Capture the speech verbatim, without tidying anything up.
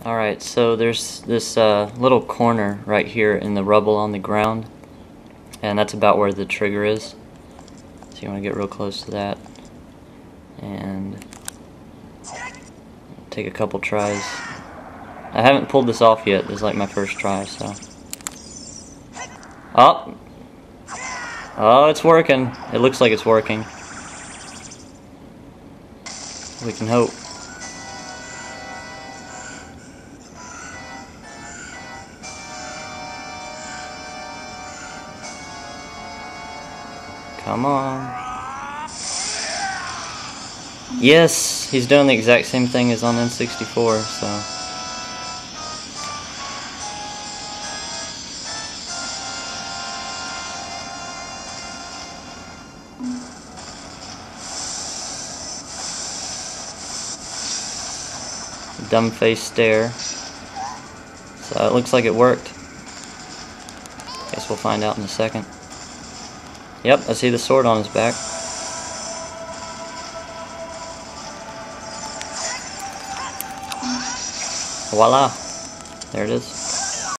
Alright, so there's this uh, little corner right here in the rubble on the ground, and that's about where the trigger is. So you want to get real close to that and take a couple tries. I haven't pulled this off yet. This is like my first try, so. Oh! Oh, it's working. It looks like it's working. We can hope. Come on. Yes! He's doing the exact same thing as on N sixty-four, so. Dumb face stare. So it looks like it worked. Guess we'll find out in a second. Yep, I see the sword on his back. Voila! There it is.